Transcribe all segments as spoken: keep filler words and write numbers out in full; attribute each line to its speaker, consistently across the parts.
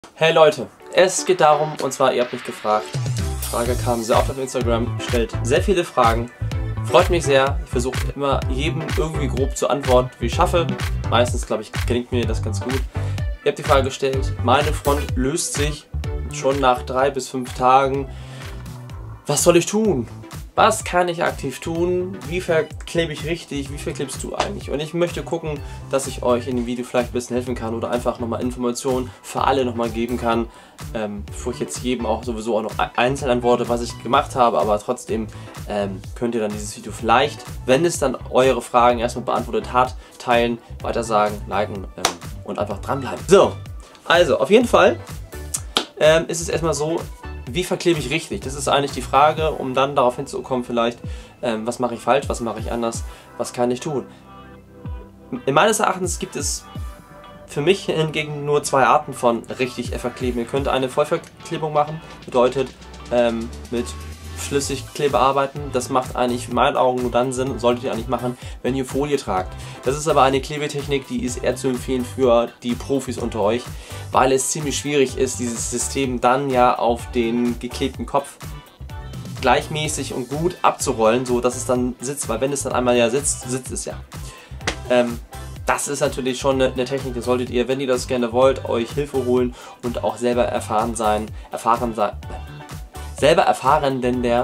Speaker 1: Hey Leute, es geht darum, und zwar, ihr habt mich gefragt, die Frage kam sehr oft auf Instagram, stellt sehr viele Fragen, freut mich sehr, ich versuche immer jedem irgendwie grob zu antworten, wie ich schaffe, meistens glaube ich gelingt mir das ganz gut. Ihr habt die Frage gestellt, meine Front löst sich schon nach drei bis fünf Tagen, was soll ich tun? Was kann ich aktiv tun? Wie verklebe ich richtig? Wie verklebst du eigentlich? Und ich möchte gucken, dass ich euch in dem Video vielleicht ein bisschen helfen kann oder einfach nochmal Informationen für alle nochmal geben kann, ähm, bevor ich jetzt jedem auch sowieso auch noch einzeln antworte, was ich gemacht habe, aber trotzdem ähm, könnt ihr dann dieses Video vielleicht, wenn es dann eure Fragen erstmal beantwortet hat, teilen, weitersagen, liken ähm, und einfach dranbleiben. So, also auf jeden Fall ähm, ist es erstmal so, wie verklebe ich richtig? Das ist eigentlich die Frage, um dann darauf hinzukommen vielleicht, ähm, was mache ich falsch, was mache ich anders, was kann ich tun? In meines Erachtens gibt es für mich hingegen nur zwei Arten von richtig verkleben. Ihr könnt eine Vollverklebung machen, bedeutet ähm, mit Flüssigkleber arbeiten. Das macht eigentlich in meinen Augen nur dann Sinn, solltet ihr eigentlich machen, wenn ihr Folie tragt. Das ist aber eine Klebetechnik, die ist eher zu empfehlen für die Profis unter euch, weil es ziemlich schwierig ist, dieses System dann ja auf den geklebten Kopf gleichmäßig und gut abzurollen, so dass es dann sitzt, weil wenn es dann einmal ja sitzt, sitzt es ja. Ähm, das ist natürlich schon eine, eine Technik, die solltet ihr, wenn ihr das gerne wollt, euch Hilfe holen und auch selber erfahren sein, erfahren sein, selber erfahren, denn der,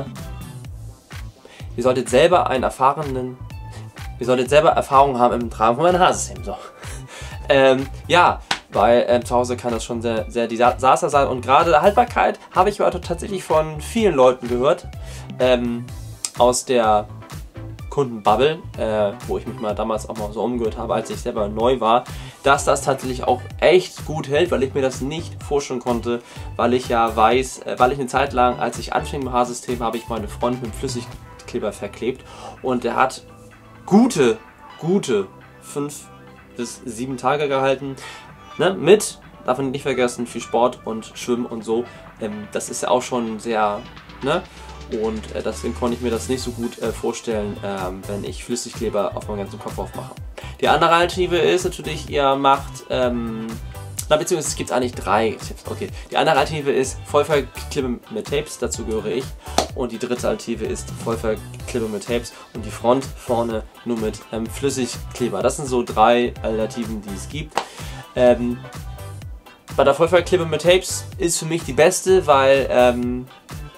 Speaker 1: ihr solltet selber einen erfahrenen, ihr solltet selber Erfahrung haben im Tragen von meinem Haarsystem, so. ähm, ja, weil ähm, zu Hause kann das schon sehr, sehr Desaster sein und gerade Haltbarkeit habe ich aber tatsächlich von vielen Leuten gehört, ähm, aus der Kundenbubble, äh, wo ich mich mal damals auch mal so umgehört habe, als ich selber neu war, dass das tatsächlich auch echt gut hält, weil ich mir das nicht vorstellen konnte, weil ich ja weiß, äh, weil ich eine Zeit lang, als ich anfing im Haarsystem, habe ich meine Front mit Flüssigkleber verklebt und der hat gute, gute fünf bis sieben Tage gehalten, ne? Mit, darf man nicht vergessen, viel Sport und Schwimmen und so, ähm, das ist ja auch schon sehr, ne? Und äh, deswegen konnte ich mir das nicht so gut äh, vorstellen, ähm, wenn ich Flüssigkleber auf meinen ganzen Kopf aufmache. Die andere Alternative ist natürlich, ihr macht, ähm, na beziehungsweise es gibt eigentlich drei Tipps, okay. Die andere Alternative ist Vollverklebung mit Tapes, dazu gehöre ich. Und die dritte Alternative ist Vollverklebung mit Tapes und die Front vorne nur mit ähm, Flüssigkleber. Das sind so drei Alternativen, die es gibt. Ähm, bei der Vollverklebung mit Tapes ist für mich die beste, weil, ähm,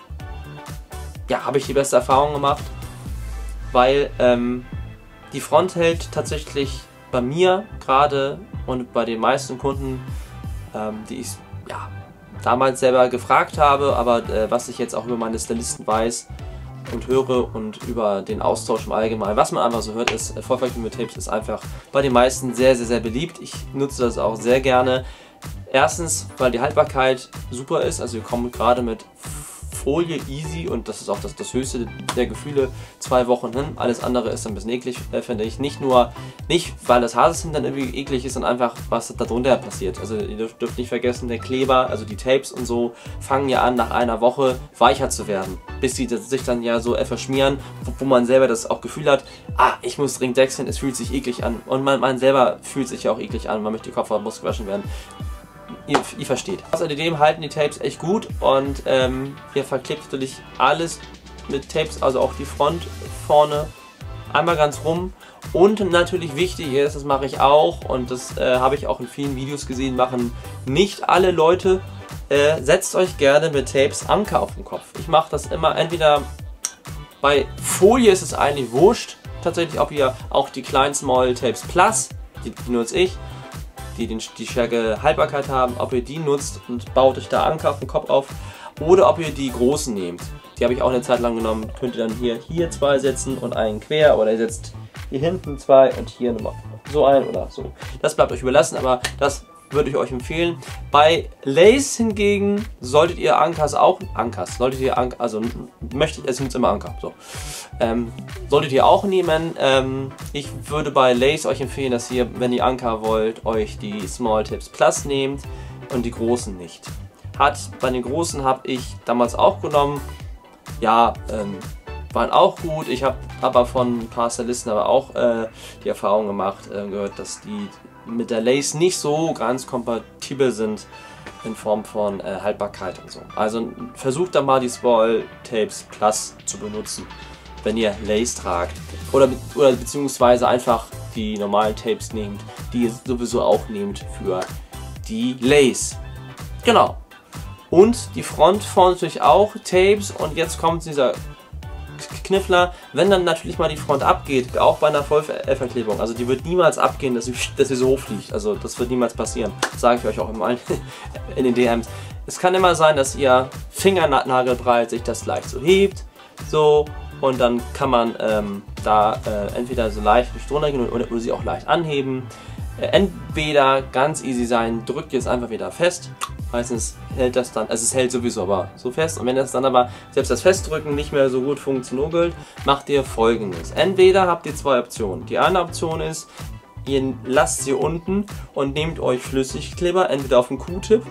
Speaker 1: ja, habe ich die beste Erfahrung gemacht, weil ähm, die Front hält tatsächlich bei mir gerade und bei den meisten Kunden, ähm, die ich ja, damals selber gefragt habe, aber äh, was ich jetzt auch über meine Stylisten weiß und höre und über den Austausch im Allgemeinen, was man einfach so hört, ist, äh, Vollverklebung mit Tapes ist einfach bei den meisten sehr, sehr, sehr beliebt. Ich nutze das auch sehr gerne. Erstens, weil die Haltbarkeit super ist, also wir kommen gerade mit Folie easy und das ist auch das, das höchste der Gefühle, zwei Wochen hin. Alles andere ist ein bisschen eklig, äh, finde ich. Nicht nur, nicht weil das Haarsystem dann irgendwie eklig ist, sondern einfach, was darunter passiert. Also ihr dürft, dürft nicht vergessen, der Kleber, also die Tapes und so, fangen ja an, nach einer Woche weicher zu werden. Bis sie sich dann ja so verschmieren, wo, wo man selber das auch Gefühl hat, ah, ich muss dringend wechseln, es fühlt sich eklig an. Und man, man selber fühlt sich ja auch eklig an, man möchte die Kopfhaut, muss gewaschen werden. Ihr, ihr versteht. Außerdem halten die Tapes echt gut und ähm, ihr verklebt natürlich alles mit Tapes, also auch die Front vorne einmal ganz rum. Und natürlich wichtig ist, das mache ich auch und das äh, habe ich auch in vielen Videos gesehen, machen nicht alle Leute, äh, setzt euch gerne mit Tapes Anker auf den Kopf. Ich mache das immer entweder, bei Folie ist es eigentlich wurscht, tatsächlich, ob ihr auch die kleinen Small Tapes Plus, die, die nutze ich, die den, die stärkere Haltbarkeit haben, ob ihr die nutzt und baut euch da Anker auf den Kopf auf oder ob ihr die großen nehmt. Die habe ich auch eine Zeit lang genommen. Könnt ihr dann hier, hier zwei setzen und einen quer oder ihr setzt hier hinten zwei und hier nochmal so ein oder so. Das bleibt euch überlassen, aber das würde ich euch empfehlen. Bei Lace hingegen solltet ihr Ankers auch, Ankers, solltet ihr Anker, also möchte ich, es nutzt immer Anker, so. Ähm, solltet ihr auch nehmen. Ähm, ich würde bei Lace euch empfehlen, dass ihr, wenn ihr Anker wollt, euch die Small Tips Plus nehmt und die großen nicht. Hat, bei den großen habe ich damals auch genommen, ja, ähm, waren auch gut. Ich habe aber von ein paar Stylisten aber auch äh, die Erfahrung gemacht, äh, gehört, dass die mit der Lace nicht so ganz kompatibel sind. in Form von äh, Haltbarkeit und so. Also versucht da mal die Small Tapes Plus zu benutzen, wenn ihr Lace tragt. Oder, oder beziehungsweise einfach die normalen Tapes nehmt, die ihr sowieso auch nehmt für die Lace. Genau. Und die Front vorne natürlich auch Tapes, und jetzt kommt dieser Kniffler, wenn dann natürlich mal die Front abgeht, auch bei einer Vollverklebung, also die wird niemals abgehen, dass sie, dass sie so hoch fliegt, also das wird niemals passieren, das sage ich euch auch immer in den D Ms. Es kann immer sein, dass ihr Fingernagelbreit sich das leicht so hebt, so, und dann kann man ähm, da äh, entweder so leicht drunter gehen oder, oder sie auch leicht anheben. Äh, entweder ganz easy sein, drückt jetzt einfach wieder fest. Meistens hält das dann, also es hält sowieso aber so fest, und wenn das dann aber selbst das Festdrücken nicht mehr so gut funktioniert, macht ihr Folgendes. Entweder habt ihr zwei Optionen. Die eine Option ist, ihr lasst sie unten und nehmt euch Flüssigkleber, entweder auf den Q-Tip,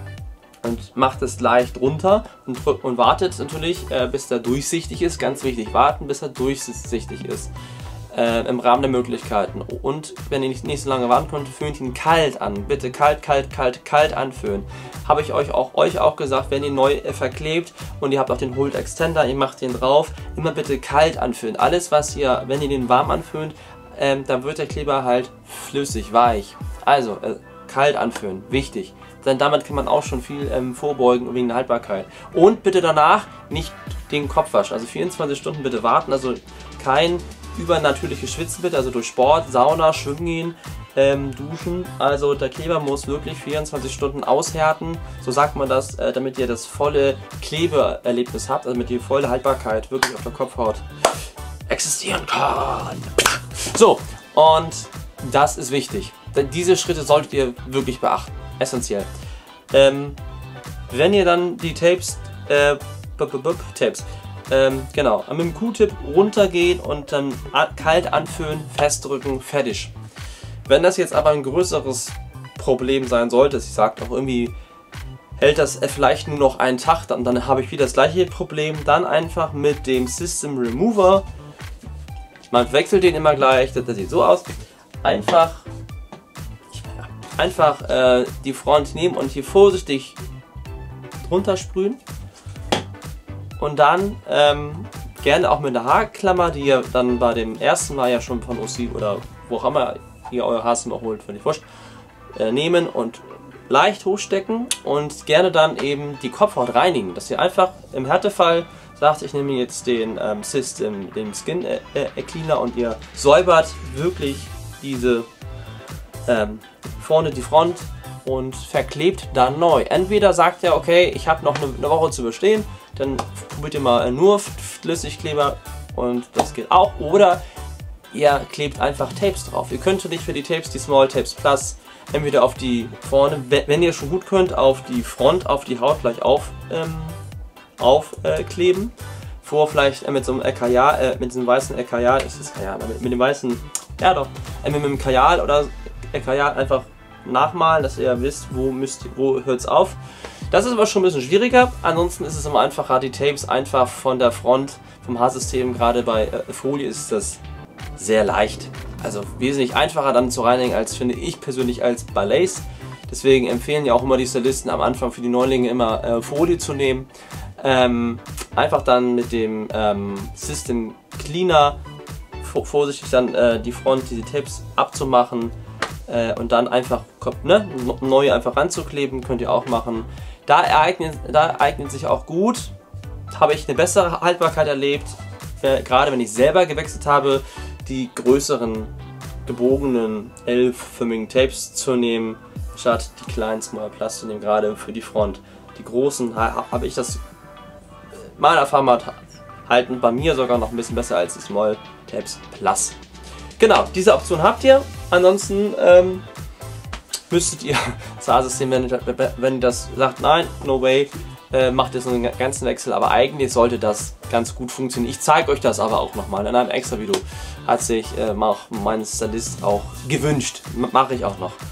Speaker 1: und macht es leicht runter und, und wartet natürlich, äh, bis er durchsichtig ist. Ganz wichtig, warten, bis er durchsichtig ist. Äh, Im Rahmen der Möglichkeiten. Und wenn ihr nicht, nicht so lange warten könnt, föhnt ihn kalt an. Bitte kalt, kalt, kalt, kalt anföhnen. Habe ich euch auch, euch auch gesagt, wenn ihr neu äh, verklebt und ihr habt auch den Hold Extender, ihr macht den drauf, immer bitte kalt anföhnen. Alles, was ihr, wenn ihr den warm anföhnt, ähm, dann wird der Kleber halt flüssig, weich. Also, äh, kalt anföhnen, wichtig. Denn damit kann man auch schon viel ähm, vorbeugen wegen der Haltbarkeit. Und bitte danach nicht den Kopf waschen. Also vierundzwanzig Stunden bitte warten. Also kein übernatürliches Schwitzen bitte. Also durch Sport, Sauna, Schwimmen gehen, ähm, duschen. Also der Kleber muss wirklich vierundzwanzig Stunden aushärten. So sagt man das, äh, damit ihr das volle Klebeerlebnis habt. Also damit die volle Haltbarkeit wirklich auf der Kopfhaut existieren kann. So, und das ist wichtig. Denn diese Schritte solltet ihr wirklich beachten. Essentiell. Ähm, wenn ihr dann die Tapes, äh, bup, bup, bup, Tapes, ähm, genau, mit dem Q-Tip runtergeht und dann kalt anfüllen, festdrücken, fertig. Wenn das jetzt aber ein größeres Problem sein sollte, ich sage auch irgendwie, hält das vielleicht nur noch einen Tag, dann, dann habe ich wieder das gleiche Problem, dann einfach mit dem System Remover, man wechselt den immer gleich, das, das sieht so aus, einfach Einfach äh, die Front nehmen und hier vorsichtig drunter sprühen. Und dann ähm, gerne auch mit einer Haarklammer, die ihr dann bei dem ersten Mal ja schon von O C oder wo auch immer ihr euer Haarzimmer holt, wenn ich wurscht, äh, nehmen und leicht hochstecken und gerne dann eben die Kopfhaut reinigen. Dass ihr einfach im Härtefall sagt, ich nehme jetzt den ähm, System, den Skin äh, äh, Cleaner, und ihr säubert wirklich diese ähm, vorne die Front und verklebt dann neu. Entweder sagt ihr, okay, ich habe noch eine, eine Woche zu bestehen, dann probiert ihr mal nur Flüssigkleber und das geht auch. Oder ihr klebt einfach Tapes drauf. Ihr könnt nicht für die Tapes, die Small Tapes Plus, entweder auf die vorne, wenn ihr schon gut könnt, auf die Front, auf die Haut gleich auf, ähm, aufkleben. Äh, Vor vielleicht äh, mit so einem Kajal, äh, mit diesem weißen Kajal, ist das Kajal, mit, mit dem weißen, ja doch, äh, mit dem Kajal oder Kajal einfach nachmalen, dass ihr wisst, wo, müsst, wo hört es auf. Das ist aber schon ein bisschen schwieriger. Ansonsten ist es immer einfacher, die Tapes einfach von der Front, vom Haarsystem, gerade bei äh, Folie ist das sehr leicht. Also wesentlich einfacher dann zu reinigen, als finde ich persönlich als bei Lace. Deswegen empfehlen ja auch immer die Stylisten am Anfang für die Neulinge immer äh, Folie zu nehmen. Ähm, einfach dann mit dem ähm, System Cleaner vorsichtig dann äh, die Front, diese Tapes abzumachen. Äh, und dann einfach ne, neue einfach ranzukleben, könnt ihr auch machen. Da eignet, da eignet sich auch gut, habe ich eine bessere Haltbarkeit erlebt, äh, gerade wenn ich selber gewechselt habe, die größeren gebogenen L-förmigen Tapes zu nehmen, statt die kleinen Small Plus zu nehmen, gerade für die Front. Die großen ha, habe ich das meiner Erfahrung nach halten bei mir sogar noch ein bisschen besser als die Small Tapes Plus. Genau, diese Option habt ihr. Ansonsten ähm, müsstet ihr das Haarsystem, wenn, wenn ihr das sagt, nein, no way, äh, macht jetzt einen ganzen Wechsel, aber eigentlich sollte das ganz gut funktionieren. Ich zeige euch das aber auch nochmal in einem extra Video. Hat sich äh, mein Stylist auch gewünscht. Mache ich auch noch.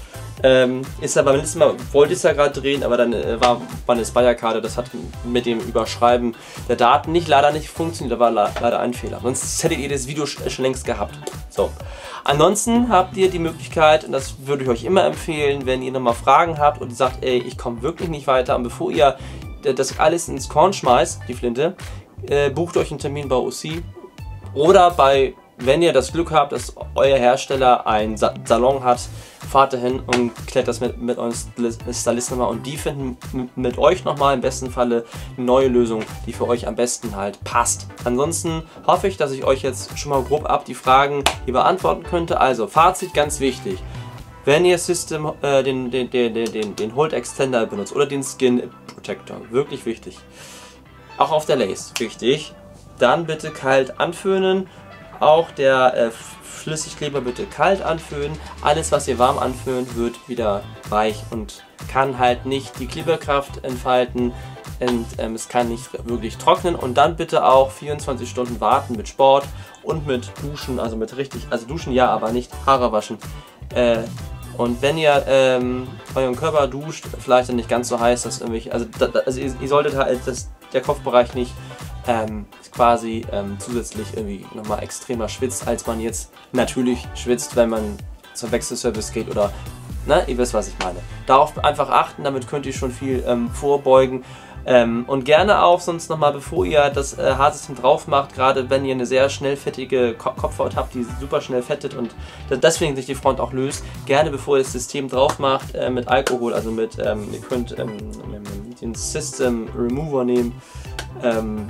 Speaker 1: Ähm, ist aber beim letzten Mal, wollte ich es ja gerade drehen, aber dann äh, war, war eine Spire-Karte, das hat mit dem Überschreiben der Daten nicht, leider nicht funktioniert, da war la leider ein Fehler. Sonst hättet ihr das Video sch schon längst gehabt. So. Ansonsten habt ihr die Möglichkeit, und das würde ich euch immer empfehlen, wenn ihr nochmal Fragen habt und ihr sagt, ey, ich komme wirklich nicht weiter, und bevor ihr das alles ins Korn schmeißt, die Flinte, äh, bucht euch einen Termin bei O C oder bei, wenn ihr das Glück habt, dass euer Hersteller einen Sa Salon hat, fahrt dahin und klärt das mit, mit euren Stylisten nochmal, und die finden mit euch nochmal im besten Falle eine neue Lösung, die für euch am besten halt passt. Ansonsten hoffe ich, dass ich euch jetzt schon mal grob ab die Fragen hier beantworten könnte. Also Fazit, ganz wichtig: Wenn ihr System, äh, den, den, den, den, den Hold Extender benutzt oder den Skin Protector, wirklich wichtig, auch auf der Lace wichtig, dann bitte kalt anföhnen. Auch der äh, Flüssigkleber bitte kalt anföhnen. Alles, was ihr warm anföhnt, wird wieder weich und kann halt nicht die Kleberkraft entfalten, und ähm, es kann nicht wirklich trocknen. Und dann bitte auch vierundzwanzig Stunden warten mit Sport und mit Duschen, also mit richtig, also duschen ja, aber nicht Haare waschen. Äh, und wenn ihr ähm, euren Körper duscht, vielleicht dann nicht ganz so heiß, dass irgendwie, also, da, also ihr, ihr solltet halt das, der Kopfbereich nicht Ähm, quasi ähm, zusätzlich irgendwie nochmal extremer schwitzt, als man jetzt natürlich schwitzt, wenn man zum Wechselservice geht oder, ne, ihr wisst, was ich meine. Darauf einfach achten, damit könnt ihr schon viel ähm, vorbeugen. Ähm, und gerne auch sonst nochmal, bevor ihr das äh, Haarsystem drauf macht, gerade wenn ihr eine sehr schnell fettige Ko Kopfhaut habt, die super schnell fettet und deswegen sich die Front auch löst, gerne bevor ihr das System drauf macht, äh, mit Alkohol, also mit, ähm, ihr könnt ähm, den System Remover nehmen, ähm,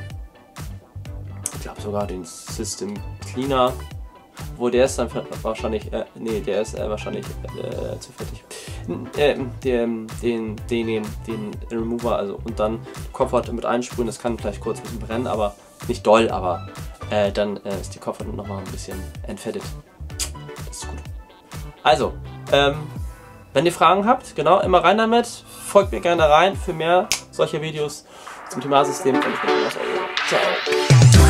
Speaker 1: ich glaube sogar den System Cleaner, wo der ist dann wahrscheinlich, äh, nee, der ist äh, wahrscheinlich äh, zu fettig. Äh, den, den, den, den Remover, also, und dann Kopfhaut mit einsprühen, das kann vielleicht kurz ein bisschen brennen, aber nicht doll, aber äh, dann äh, ist die Kopfhaut nochmal ein bisschen entfettet. Das ist gut. Also, ähm, wenn ihr Fragen habt, genau, immer rein damit, folgt mir gerne rein für mehr solcher Videos zum Thema System. Ciao.